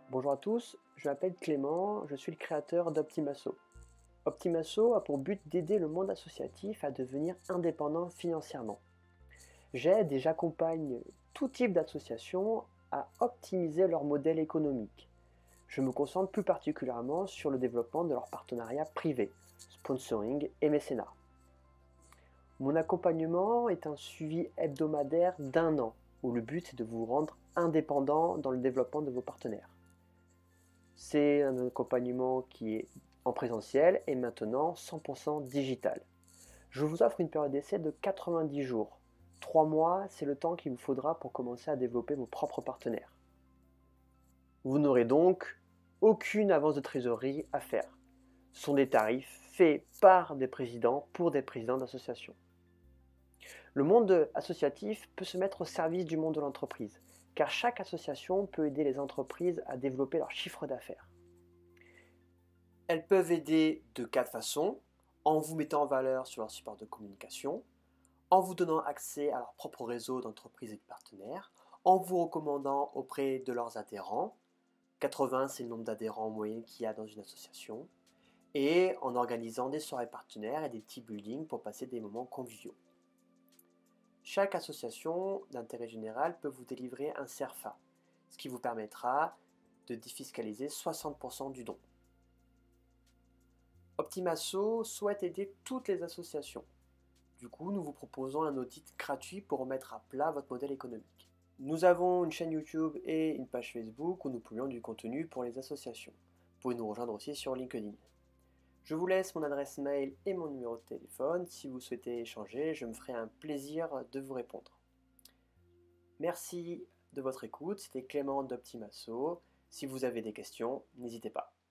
Bonjour à tous, je m'appelle Clément, je suis le créateur d'Optimasso. Optimasso a pour but d'aider le monde associatif à devenir indépendant financièrement. J'aide et j'accompagne tout type d'associations à optimiser leur modèle économique. Je me concentre plus particulièrement sur le développement de leurs partenariats privés, sponsoring et mécénat. Mon accompagnement est un suivi hebdomadaire d'1 an, où le but est de vous rendre indépendant dans le développement de vos partenaires. C'est un accompagnement qui est en présentiel et maintenant 100% digital. Je vous offre une période d'essai de 90 jours. 3 mois, c'est le temps qu'il vous faudra pour commencer à développer vos propres partenaires. Vous n'aurez donc aucune avance de trésorerie à faire. Ce sont des tarifs faits par des présidents pour des présidents d'associations. Le monde associatif peut se mettre au service du monde de l'entreprise, car chaque association peut aider les entreprises à développer leur chiffre d'affaires. Elles peuvent aider de 4 façons: en vous mettant en valeur sur leur support de communication, en vous donnant accès à leur propre réseau d'entreprises et de partenaires, en vous recommandant auprès de leurs adhérents, 80 c'est le nombre d'adhérents en moyenne qu'il y a dans une association, et en organisant des soirées partenaires et des team building pour passer des moments conviviaux. Chaque association d'intérêt général peut vous délivrer un CERFA, ce qui vous permettra de défiscaliser 60% du don. Optimasso souhaite aider toutes les associations. Du coup, nous vous proposons un audit gratuit pour remettre à plat votre modèle économique. Nous avons une chaîne YouTube et une page Facebook où nous publions du contenu pour les associations. Vous pouvez nous rejoindre aussi sur LinkedIn. Je vous laisse mon adresse mail et mon numéro de téléphone. Si vous souhaitez échanger, je me ferai un plaisir de vous répondre. Merci de votre écoute, c'était Clément d'Optimasso. Si vous avez des questions, n'hésitez pas.